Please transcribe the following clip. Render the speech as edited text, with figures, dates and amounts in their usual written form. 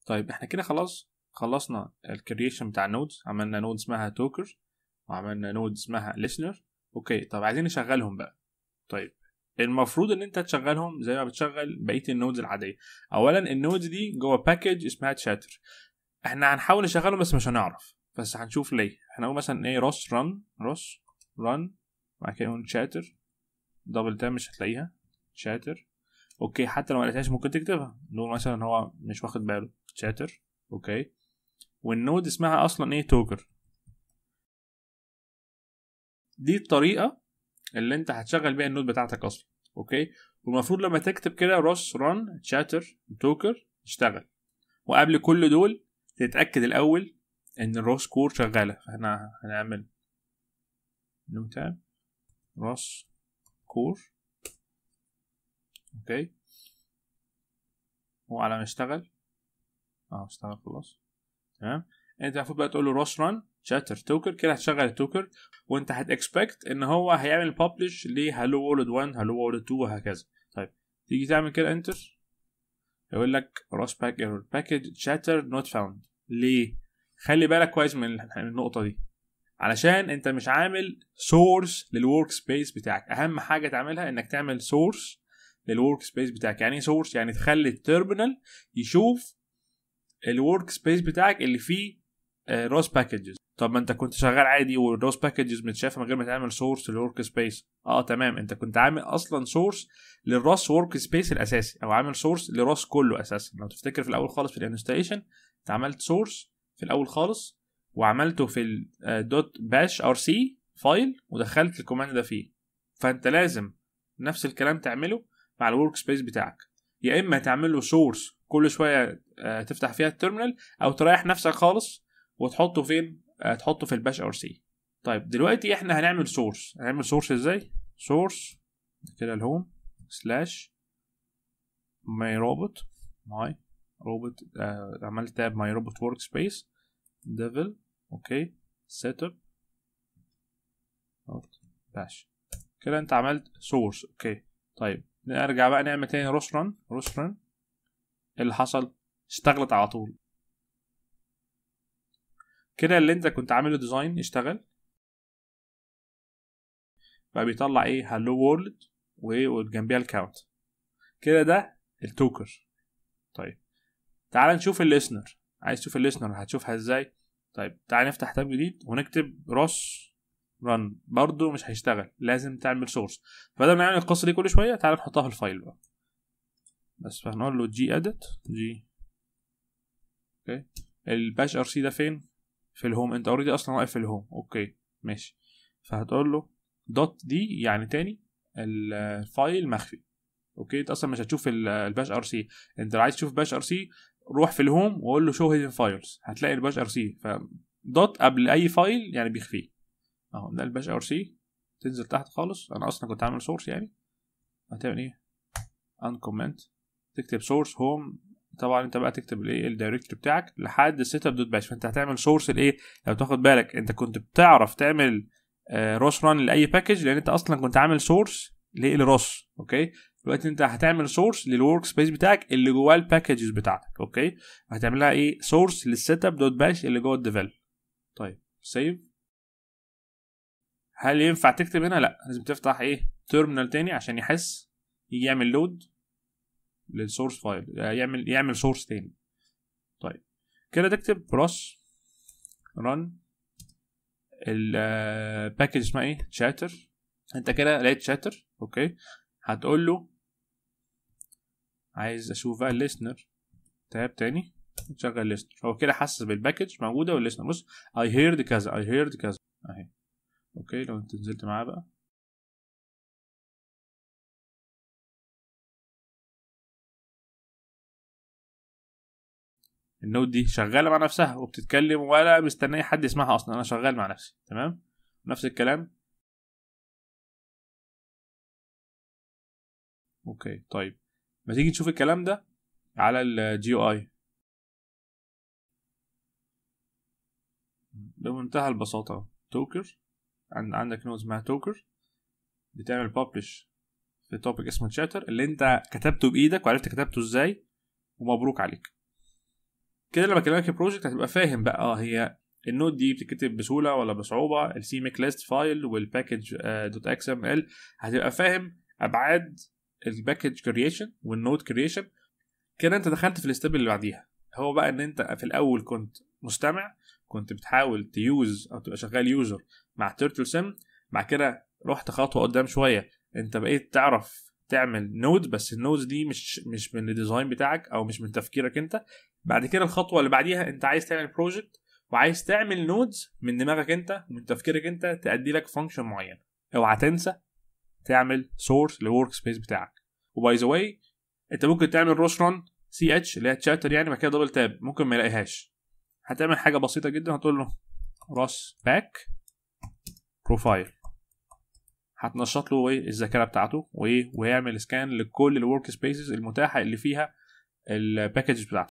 طيب احنا كده خلاص خلصنا الكرييشن بتاع النودز. عملنا نود اسمها توكر وعملنا نود اسمها listener. اوكي طب عايزين نشغلهم بقى. طيب المفروض ان انت تشغلهم زي ما بتشغل بقيه النودز العاديه. اولا النودز دي جوه باكج اسمها تشاتر، احنا هنحاول نشغلهم بس مش هنعرف، بس هنشوف ليه. احنا نقول مثلا ايه روس رن بعد كده نقول تشاتر دبل تاب مش هتلاقيها تشاتر. اوكي حتى لو ما لقيتهاش ممكن تكتبها، نقول مثلا هو مش واخد باله تشاتر. اوكي والنود اسمها اصلا ايه توكر. دي الطريقه اللي انت هتشغل بيها النود بتاعتك اصلا. اوكي والمفروض لما تكتب كده روس رن تشاتر توكر يشتغل، وقبل كل دول تتاكد الاول ان الروس كور شغاله. فاحنا هنعمل نو تاب روس كور. اوكي هو على ما يشتغل اشتغل خلاص تمام. انت المفروض بقى تقول له روس ران شاتر توكر، كده هتشغل التوكر، وانت هتكسبكت ان هو هيعمل ببلش لهالو وورلد 1 هالو وورلد 2 وهكذا. طيب تيجي تعمل كده انتر يقول لك روس باك ايرور باكج شاتر نوت فاوند. ليه؟ خلي بالك كويس من النقطه دي، علشان انت مش عامل سورس للورك سبيس بتاعك. اهم حاجه تعملها انك تعمل سورس للورك سبيس بتاعك. يعني ايه سورس؟ يعني تخلي التيرمينال يشوف الورك سبيس بتاعك اللي فيه روس باكجز. طب ما انت كنت شغال عادي والروس باكجز متشافه من غير ما تعمل سورس للورك سبيس. تمام، انت كنت عامل اصلا سورس للروس ورك سبيس الاساسي، او عامل سورس لروس كله اساسا. لو تفتكر في الاول خالص في الانستليشن انت عملت سورس في الاول خالص وعملته في الدوت باش ار سي فايل ودخلت الكوماند ده فيه. فانت لازم نفس الكلام تعمله مع الورك سبيس بتاعك، يا اما تعمل له سورس كل شويه تفتح فيها التيرمينال، او تريح نفسك خالص وتحطه فين؟ تحطه في الباش ار سي. طيب دلوقتي احنا هنعمل سورس ازاي؟ سورس كده الهوم سلاش ماي روبوت عملت تاب ماي روبوت ورك سبيس ديفل. اوكي سيت اب باش كده انت عملت سورس. اوكي طيب نرجع بقى نعمل تاني روس رن. اللي حصل اشتغلت على طول كده. اللي انت كنت عامله ديزاين اشتغل بقى، بيطلع ايه؟ هالو وورلد وجنبيها الكاونت كده. ده التوكر. طيب تعال نشوف الليسنر. عايز تشوف الليسنر هتشوفها ازاي؟ طيب تعال نفتح تاب جديد ونكتب روس رن. برضو مش هيشتغل، لازم تعمل سورس. فبدل ما نعمل القصه دي كل شويه تعال نحطها في الفايل بقى بس. فهنقول له جي اديت جي. اوكي الباش ار سي ده فين؟ في الهوم. انت اوريدي اصلا واقف في الهوم. اوكي ماشي. فهتقول له دوت دي يعني تاني الفايل مخفي. اوكي انت اصلا مش هتشوف الباش ار سي. انت لو عايز تشوف باش ار سي روح في الهوم وقول له شو هيدن فايلز، هتلاقي الباش ار سي. فدوت قبل اي فايل يعني بيخفيه. اهو ده الباش ار سي. تنزل تحت خالص، انا اصلا كنت عامل سورس يعني. هتعمل ايه؟ ان كومنت تكتب سورس هوم. طبعا انت بقى تكتب الايه الدايركتوري بتاعك لحد سيت اب دوت باش. فانت هتعمل سورس الايه. لو تاخد بالك انت كنت بتعرف تعمل روس ران لاي باكج لان انت اصلا كنت عامل سورس للروس. اوكي دلوقتي انت هتعمل سورس للورك سبيس بتاعك اللي جواه الباكجز بتاعتك. اوكي هتعمل لها ايه؟ سورس للسيت اب دوت باش اللي جوه الديفلوب. طيب سيف. هل ينفع تكتب هنا؟ لا، لازم تفتح ايه تيرمينال تاني عشان يحس يجي يعمل لود للسورس فايل، يعمل سورس تاني. طيب كده تكتب روس رن الباكج اسمها ايه؟ تشاتر. انت كده لقيت تشاتر. اوكي هتقول له عايز اشوف بقى الليسنر. تاب تاني تشغل الليسنر. هو كده حسس بالباكج موجوده والليسنر. بص اي هيرد كذا اهي. اوكي لو انت نزلت معاه بقى النود دي شغاله مع نفسها وبتتكلم ولا مستنيه حد يسمعها اصلا. انا شغال مع نفسي تمام. نفس الكلام. اوكي طيب ما تيجي نشوف الكلام ده على الجي او اي بمنتهى البساطه. توكر عندك نود اسمها توكر بتعمل ببلش في توبيك اسمه تشاتر اللي انت كتبته بايدك وعرفت كتبته ازاي، ومبروك عليك. كده لما اكلمك البروجكت هتبقى فاهم بقى هي النود دي بتتكتب بسهوله ولا بصعوبه، السي ميك ليست فايل والباكج دوت اكس ام ال، هتبقى فاهم ابعاد الباكج كرييشن والنود كرييشن. كده انت دخلت في الستيب اللي بعديها، هو بقى ان انت في الاول كنت مستمع، كنت بتحاول تيوز او تبقى شغال يوزر مع تيرتل سيم. بعد كده رحت خطوه قدام شويه، انت بقيت تعرف تعمل نود، بس النودز دي مش من الديزاين بتاعك او مش من تفكيرك انت. بعد كده الخطوه اللي بعديها انت عايز تعمل بروجكت وعايز تعمل نودز من دماغك انت ومن تفكيرك انت تأدي لك فانكشن معين. اوعى تنسى تعمل سورس للورك سبيس بتاعك. وباي ذا واي انت ممكن تعمل روس ران سي اتش اللي هي تشاتر يعني، بعد كده دبل تاب ممكن ما يلاقيهاش. هتعمل حاجه بسيطه جدا، هتقول له روس باك بروفايل، هتنشط له الذاكره بتاعته ويعمل سكان لكل الورك سبيسز المتاحه اللي فيها الباكج بتاعته.